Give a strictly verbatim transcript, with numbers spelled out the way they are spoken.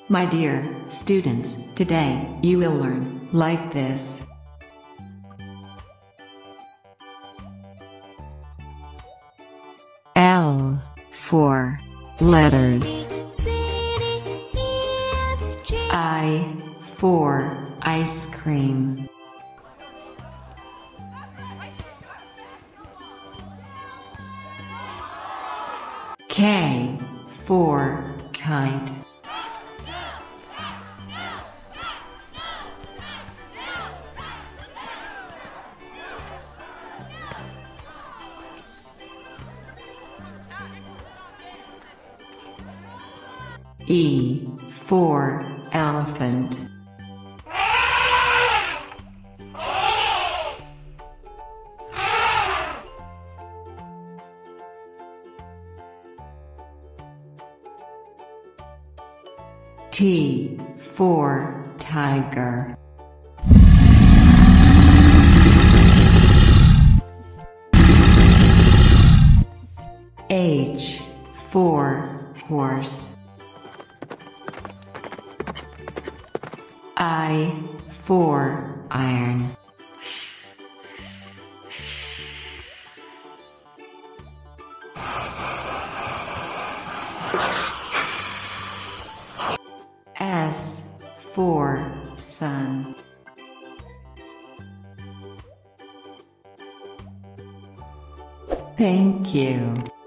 My dear students, today you will learn like this. L for letters. I for ice cream. K for kite. E for elephant. T for tiger. H for horse. I for iron. S for sun. Thank you.